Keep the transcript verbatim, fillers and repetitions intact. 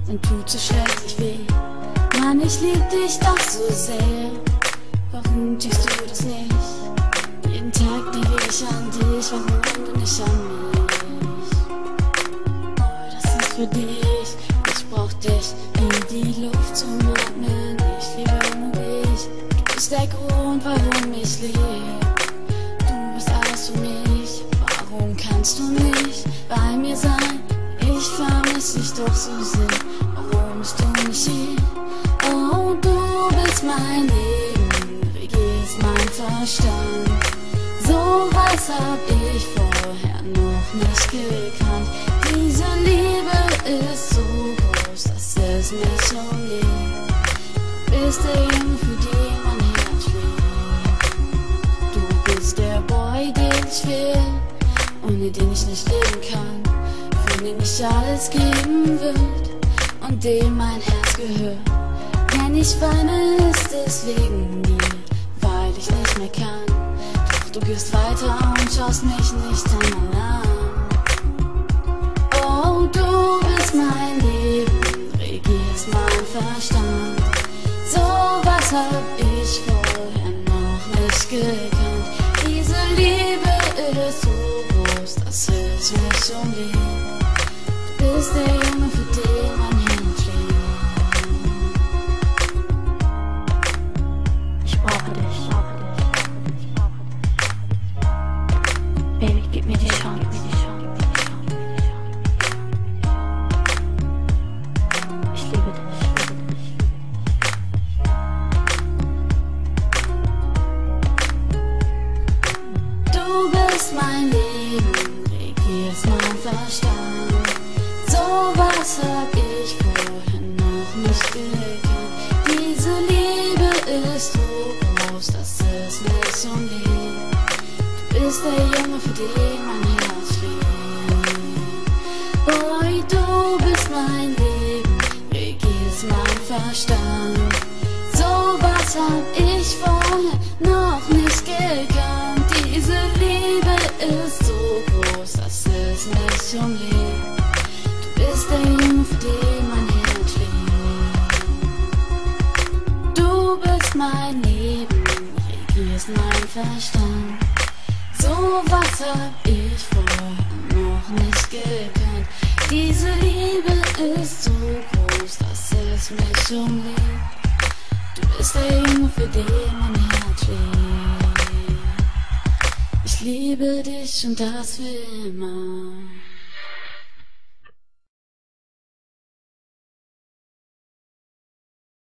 dann tut so schrecklich weh. Mann, ich lieb dich doch so sehr, warum tust du das nicht? Jeden Tag denke ich an dich, warum du nicht an mich? Oh, das ist für dich, ich brauch dich wie die Luft zum Atmen. Ich liebe nur dich, du bist der Grund, warum ich lebe. Du bist alles für mich, warum kannst du nicht bei mir sein? Ich vermisse dich doch so sehr, warum bist du nicht hier? Oh, du bist mein Leben, regierst mein Verstand. So was hab ich vorher noch nicht gekannt. Diese Liebe ist so groß, dass es mich umlebt. Du bist der Junge, für den mein Herz schlägt. Du bist der Boy, den ich will, ohne den ich nicht leben kann, für den ich alles geben wird und dem mein Herz gehört. Wenn ich weine, ist es wegen mir, weil ich nicht mehr kann. Doch du gehst weiter und schaust mich nicht einmal an. Oh, du bist mein Leben, regierst mein Verstand. So was hab ich vorher noch nicht gekannt. Diese Liebe ist so groß, dass es mich umlebt. Du bist der Junge, für den mein Herz schlägt. Ich brauche dich. Baby, gib mir die Chance. Ich liebe dich. Du bist mein Leben, regierst mein Verstand. So was hab ich vorher noch nicht gekannt. Diese Liebe ist so groß, dass es mich umlebt. Du bist der Junge, für den mein Herz schlägt. Boy, du bist mein Leben, regierst mein Verstand. So was hab ich vorher noch nicht gekannt. Diese Liebe ist so groß, dass es mich umlebt. Du bist der Junge, für den mein Herz schlägt. Du bist mein Leben, regierst mein Verstand. So was hab ich vorher noch nicht gekannt. Diese Liebe ist so groß, dass es mich umlebt. Du bist der Junge, für den mein Herz schlägt. Ich liebe dich und das für immer.